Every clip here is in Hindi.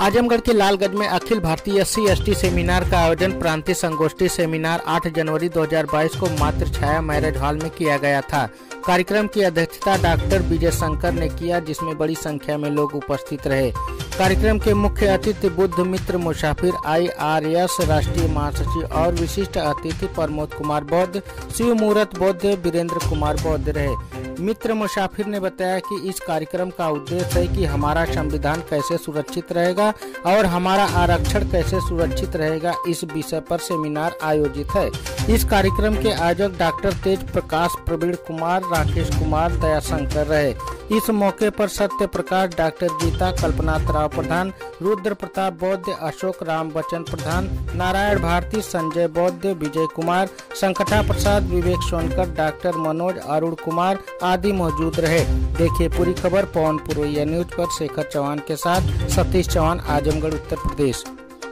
आजमगढ़ के लालगंज में अखिल भारतीय SC/ST सेमिनार का आयोजन प्रांतीय संगोष्ठी सेमिनार 8 जनवरी 2022 को मातृ छाया मैरिज हॉल में किया गया था। कार्यक्रम की अध्यक्षता डॉक्टर विजय शंकर ने किया, जिसमें बड़ी संख्या में लोग उपस्थित रहे। कार्यक्रम के मुख्य अतिथि बुद्ध मित्र मुसाफिर IRS राष्ट्रीय महासचिव और विशिष्ट अतिथि प्रमोद कुमार बौद्ध, शिव मूर्त बौद्ध, वीरेंद्र कुमार बौद्ध रहे। मित्र मुसाफिर ने बताया कि इस कार्यक्रम का उद्देश्य है कि हमारा संविधान कैसे सुरक्षित रहेगा और हमारा आरक्षण कैसे सुरक्षित रहेगा, इस विषय पर सेमिनार आयोजित है। इस कार्यक्रम के आयोजक डॉक्टर तेज प्रकाश, प्रवीण कुमार, राकेश कुमार, दयाशंकर रहे। इस मौके पर सत्य प्रकाश, डॉक्टर गीता, कल्पनाथ राव प्रधान, रुद्र प्रताप बौद्ध, अशोक राम बच्चन प्रधान, नारायण भारती, संजय बौद्ध, विजय कुमार, संकटा प्रसाद, विवेक सोनकर, डॉक्टर मनोज, अरुण कुमार आदि मौजूद रहे। देखिए पूरी खबर पवन पूर्वैया न्यूज पर शेखर चौहान के साथ सतीश चौहान, आजमगढ़, उत्तर प्रदेश।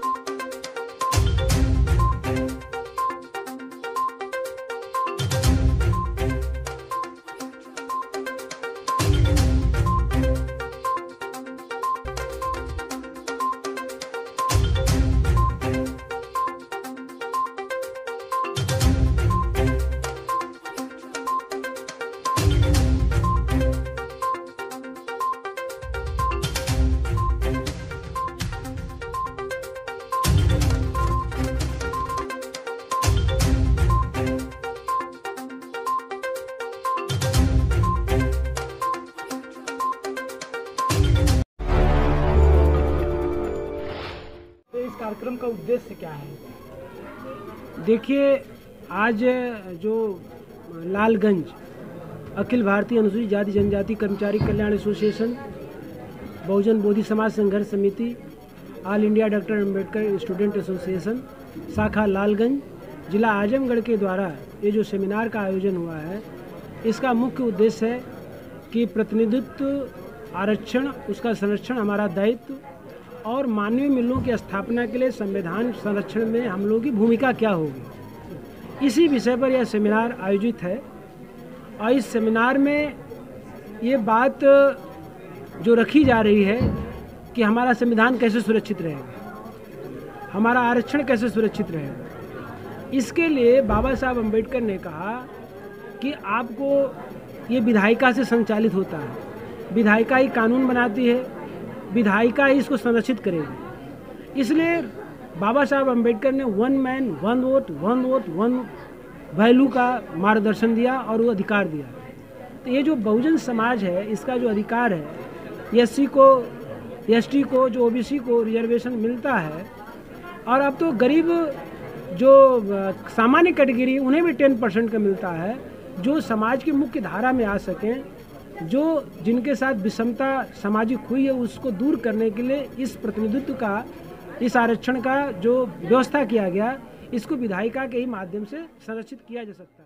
इस कार्यक्रम का उद्देश्य क्या है? देखिए, आज जो लालगंज अखिल भारतीय अनुसूचित जाति जनजाति कर्मचारी कल्याण एसोसिएशन, बहुजन बोधि Samaj Sangharsh Samiti, all India doctor Ambedkar student association शाखा लालगंज, जिला आजमगढ़ के द्वारा ये जो सेमिनार का आयोजन हुआ है, इसका मुख्य उद्देश्य है कि प्रतिनिधित्व, आरक्षण, उसका संरक्षण हमारा दायित्व और मानवीय मूल्यों की स्थापना के लिए संविधान संरक्षण में हम लोगों की भूमिका क्या होगी, इसी विषय पर यह सेमिनार आयोजित है। और इस सेमिनार में ये बात जो रखी जा रही है कि हमारा संविधान कैसे सुरक्षित रहेगा, हमारा आरक्षण कैसे सुरक्षित रहेगा। इसके लिए बाबा साहब अम्बेडकर ने कहा कि आपको ये विधायिका से संचालित होता है, विधायिका ही कानून बनाती है, विधायिका ही इसको संरक्षित करेगी। इसलिए बाबा साहब अम्बेडकर ने one man one vote one value का मार्गदर्शन दिया और वो अधिकार दिया। तो ये जो बहुजन समाज है, इसका जो अधिकार है, SC को, ST को, जो OBC को रिजर्वेशन मिलता है, और अब तो गरीब जो सामान्य कैटेगरी उन्हें भी 10% का मिलता है, जो समाज की मुख्य धारा में आ सकें, जो जिनके साथ विषमता सामाजिक हुई है उसको दूर करने के लिए इस प्रतिनिधित्व का, इस आरक्षण का जो व्यवस्था किया गया, इसको विधायिका के ही माध्यम से संरक्षित किया जा सकता है।